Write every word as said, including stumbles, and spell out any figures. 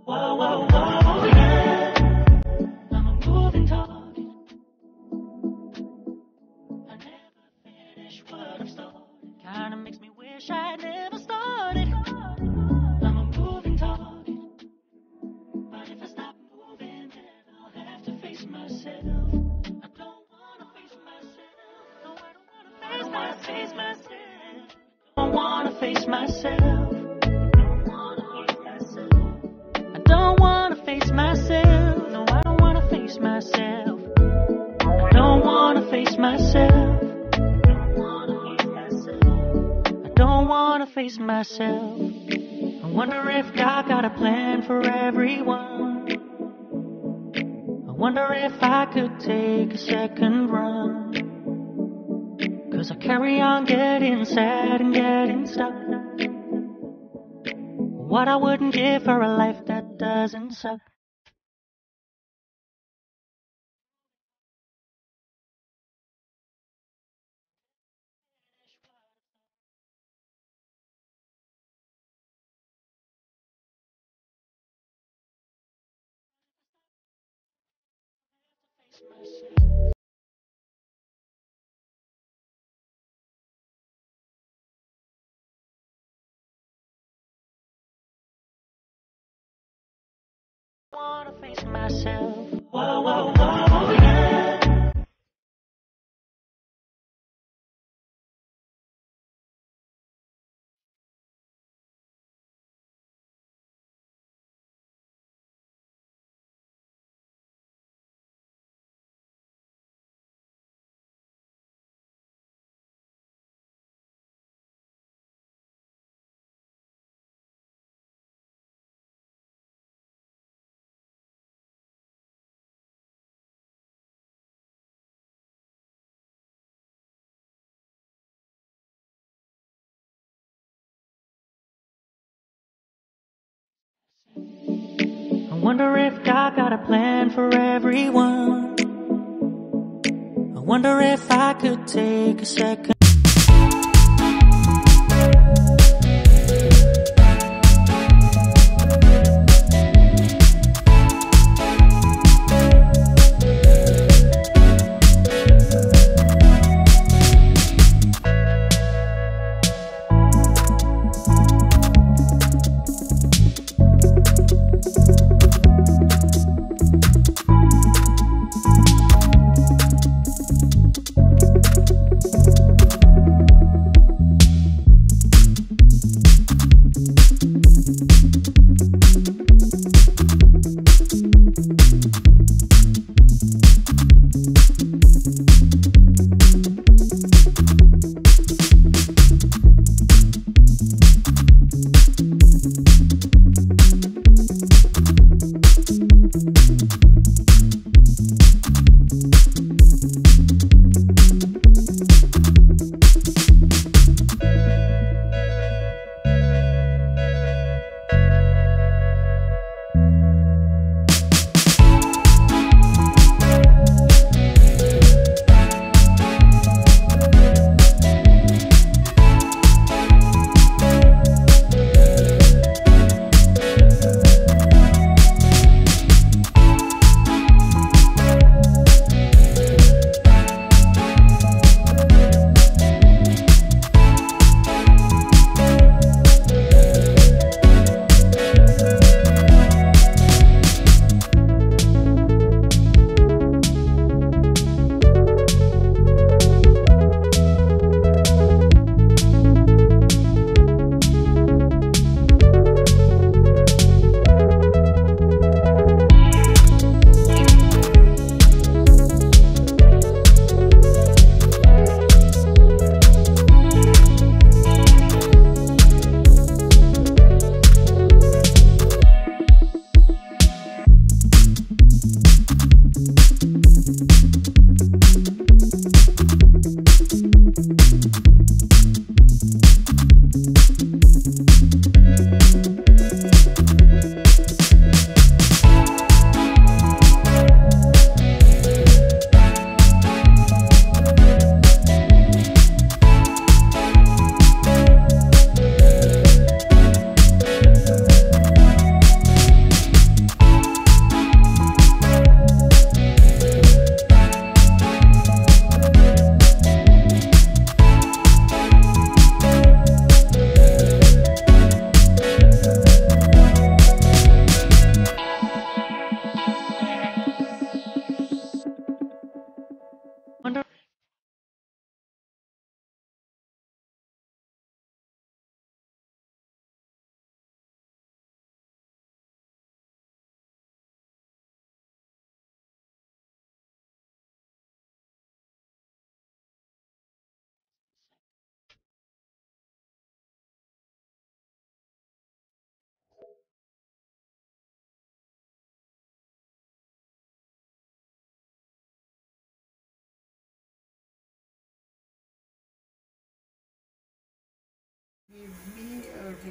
Whoa, whoa, whoa, yeah. I'm a moving target. I never finish what I've started. Kinda makes me wish I never started. I'm a moving target. But if I stop moving, then I'll have to face myself. I don't wanna face myself. No, I don't wanna face myself. I don't wanna face myself. I don't wanna face myself. No, I don't wanna face myself. I don't wanna face myself. I don't wanna face myself. I wonder if God got a plan for everyone. I wonder if I could take a second run. Cause I carry on getting sad and getting stuck. What I wouldn't give for a life that doesn't suck. I wanna face myself. Whoa, whoa, whoa, yeah. I wonder if God got a plan for everyone. I wonder if I could take a second. Wonder. Give me a